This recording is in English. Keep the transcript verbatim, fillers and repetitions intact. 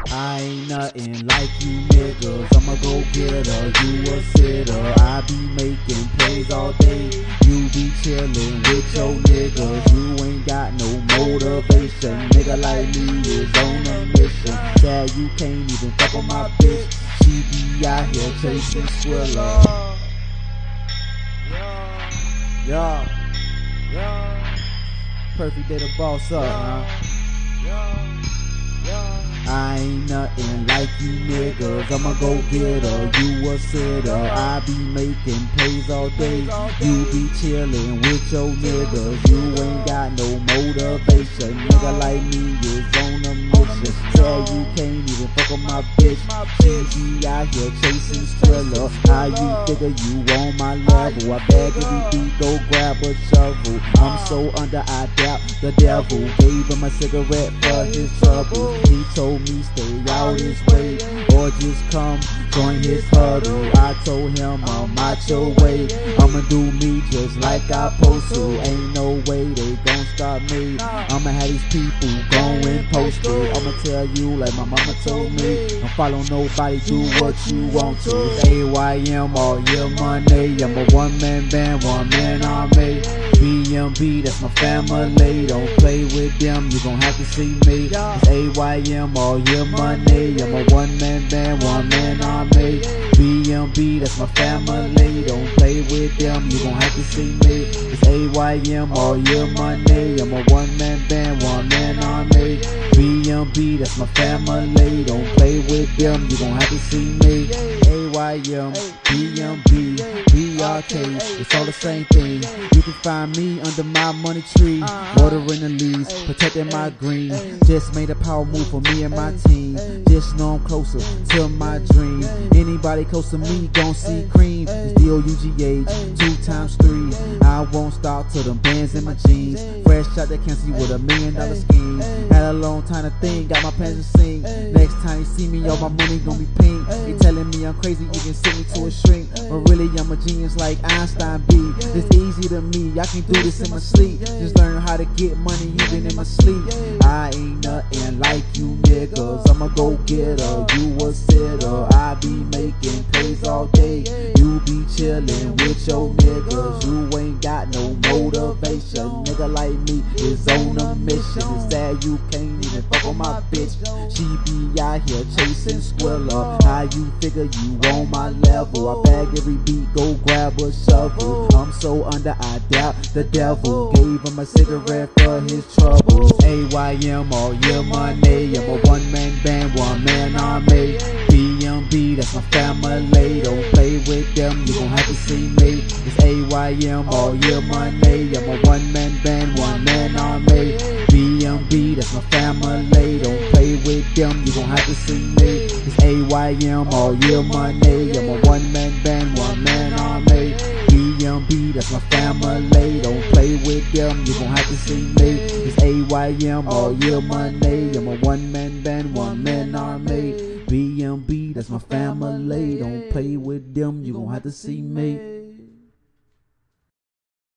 I ain't nothing like you niggas. I'ma go get her, you a sitter. I be making plays all day. You be chillin' with your niggas. You ain't got no motivation. Nigga like me is on a mission. Sad you can't even fuck on my bitch. She be out here chasing Skrilla. Yeah, yeah. Perfect day to boss up, huh? I ain't nothing like you niggas. I'ma go get her, you a sitter. I be making plays all day. You be chillin' with your niggas. You ain't got no motivation. Nigga like me is on a mission. Say you can't even fuck on my bitch. She be out here chasing Skrilla. How you figure you on my level? I beg every beat, go grab a shovel. I'm so under, I doubt the devil. Gave him a cigarette for his trouble. He told me stay out his way, or just come join his huddle. I told him I'm out your way. I'ma do me just like I supposed to. Ain't no way they gon' stop me. I'ma have these people going posted. I'ma tell you like my mama told me, don't follow nobody, do what you want to. It's A Y M all year money. I'm a one man band, one man army. B M B, that's my family. Don't play with them, you gon' have to see me. It's A Y M all year money. I'm a one man band, one man army. B M B, that's my family. Don't play with them, you gon' have to see me. It's A Y M all year money. I'm a one man band, one man army. B M B, that's my family. Don't play with them, you gon' have to see me. A Y M, B M B, B R K, it's all the same thing. You can find me under my money tree, watering the leaves, protecting my green. Just made a power move for me and my team. Just know I'm closer to my dream. Anybody close to me gon' see cream. It's D O U G H, two times three. I won't stop till them bands in my jeans. Fresh out that can't see with a million dollar scheme. Had a long time to think, got my plans to sing. Next time you see me, all my money gon' be pink. They telling me I'm crazy, you can send me to a shrink. But really I'm a genius like Einstein B. It's easy to me, I can do this in my sleep. Just learn how to get money even in my sleep. I ain't nothing like you niggas. I'ma go get her, you a sitter. I be making plays all day. You be chillin' with your niggas. You ain't got no motivation. Nigga like me is on a mission. It's sad you can't even fuck on my bitch. She be out here chasing Skrilla. How you figure you on my level? I bag every beat, go grab a shovel. I'm so under, I doubt the devil. Gave him a cigarette for his troubles. A Y M all year money. I'm a one man band, one man army. B M B, that's my family. Don't play with them, you gon' have to see me. It's A Y M all year money. I'm a one man band, one man army. B M B, that's my family. Don't play with them, you gon' have to see me. It's A Y M all year money. I'm a one man band, one man army. B M B, that's my family. Don't play with them, you gon' have to see me. It's A Y M all year money. I'm a one man band, one man army. B M B, that's my family. Don't play with them, you gon' have to see me.